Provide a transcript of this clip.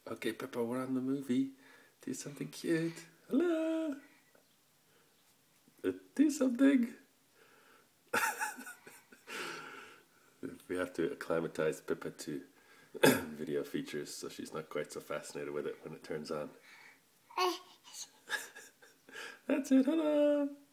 Okay, Pippa, we're on the movie. Do something cute. Hello. Do something. We have to acclimatize Pippa to video features so she's not quite so fascinated with it when it turns on. That's it. Hello.